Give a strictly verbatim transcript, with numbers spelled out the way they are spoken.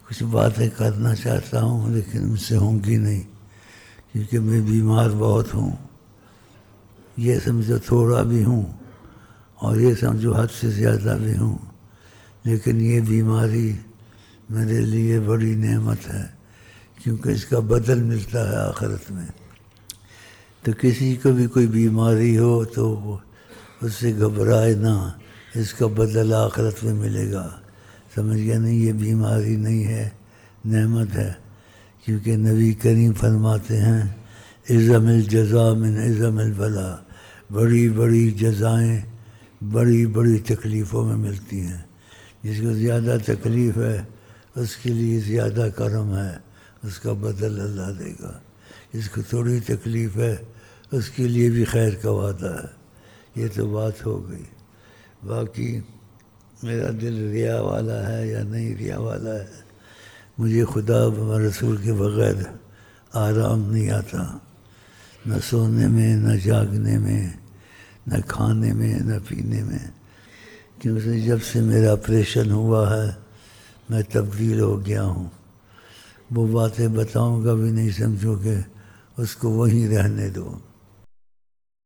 کچھ باتیں کرنا چاہتا ہوں لیکن مجھ سے ہوں گی نہیں، کیونکہ میں بیمار بہت ہوں. یہ سمجھو تھوڑا بھی ہوں اور یہ سمجھو حد سے زیادہ بھی ہوں، لیکن یہ بیماری میرے لیے بڑی نعمت ہے، کیونکہ اس کا بدل ملتا ہے آخرت میں. تو کسی کو بھی کوئی بیماری ہو تو اس سے گھبرائے نہ، اس کا بدل آخرت میں ملے گا. سمجھ گیا نہیں؟ یہ بیماری نہیں ہے، نعمت ہے. کیونکہ نبی کریم فرماتے ہیں اعظم الجزا من اعظم البلا، بڑی بڑی جزائیں بڑی بڑی تکلیفوں میں ملتی ہیں. جس کو زیادہ تکلیف ہے اس کے لیے زیادہ کرم ہے، اس کا بدل اللہ دے گا. جس کو تھوڑی تکلیف ہے اس کے لیے بھی خیر کا وعدہ ہے. یہ تو بات ہو گئی. باقی میرا دل ریا والا ہے یا نہیں ریا والا ہے، مجھے خدا و رسول کے بغیر آرام نہیں آتا، نہ سونے میں نہ جاگنے میں نہ کھانے میں نہ پینے میں. کیونکہ جب سے میرا آپریشن ہوا ہے میں تبدیل ہو گیا ہوں. وہ باتیں بتاؤں گا بھی نہیں، سمجھو کہ اس کو وہیں رہنے دو.